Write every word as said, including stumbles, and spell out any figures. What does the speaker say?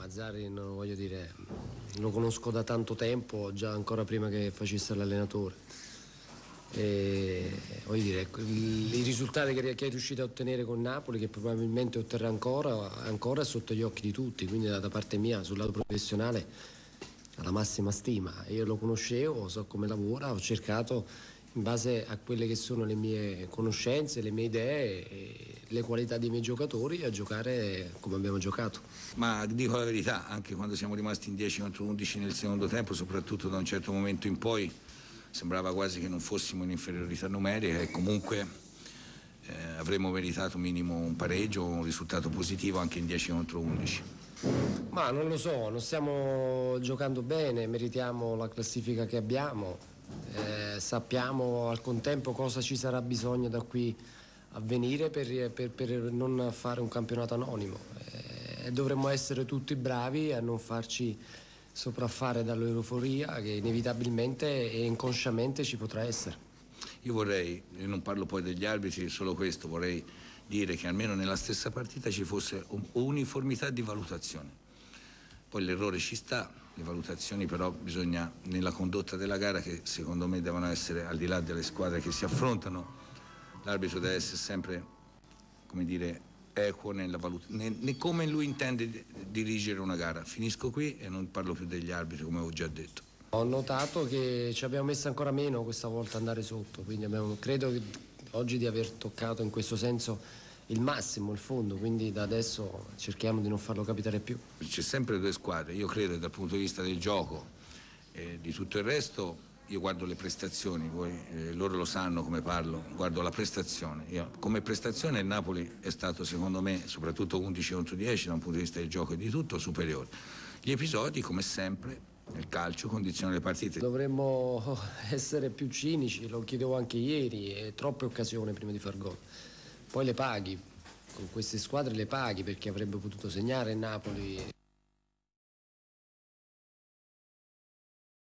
Mazzarri, no, voglio dire, lo conosco da tanto tempo, già ancora prima che facesse l'allenatore. E, voglio dire, i risultati che, che è riuscito a ottenere con Napoli, che probabilmente otterrà ancora, ancora sotto gli occhi di tutti, quindi da, da parte mia, sul lato professionale, alla massima stima. Io lo conoscevo, so come lavora, ho cercato in base a quelle che sono le mie conoscenze, le mie idee e le qualità dei miei giocatori a giocare come abbiamo giocato. Ma dico la verità, anche quando siamo rimasti in dieci contro undici nel secondo tempo, soprattutto da un certo momento in poi, sembrava quasi che non fossimo in inferiorità numerica e comunque eh, avremmo meritato minimo un pareggio o un risultato positivo anche in dieci contro undici. Ma non lo so, non stiamo giocando bene, meritiamo la classifica che abbiamo, eh, sappiamo al contempo cosa ci sarà bisogno da qui a venire per, per, per non fare un campionato anonimo, eh, dovremmo essere tutti bravi a non farci sopraffare dall'euforia che inevitabilmente e inconsciamente ci potrà essere. Io vorrei, e non parlo poi degli arbitri, solo questo, vorrei dire che almeno nella stessa partita ci fosse uniformità di valutazione. Poi l'errore ci sta, le valutazioni però bisogna, nella condotta della gara, che secondo me devono essere, al di là delle squadre che si affrontano, l'arbitro deve essere sempre, come dire, equo nella valutazione, né come lui intende dirigere una gara. Finisco qui e non parlo più degli arbitri, come ho già detto. Ho notato che ci abbiamo messo ancora meno questa volta andare sotto, quindi abbiamo, credo che oggi di aver toccato in questo senso il massimo, il fondo, quindi da adesso cerchiamo di non farlo capitare più. C'è sempre due squadre, io credo dal punto di vista del gioco e di tutto il resto. Io guardo le prestazioni, voi, eh, loro lo sanno come parlo, guardo la prestazione. Io, come prestazione il Napoli è stato secondo me, soprattutto undici contro dieci, da un punto di vista del gioco e di tutto, superiore. Gli episodi, come sempre, nel calcio condizionano le partite. Dovremmo essere più cinici, lo chiedevo anche ieri, e troppe occasioni prima di far gol. Poi le paghi, con queste squadre le paghi perché avrebbe potuto segnare il Napoli.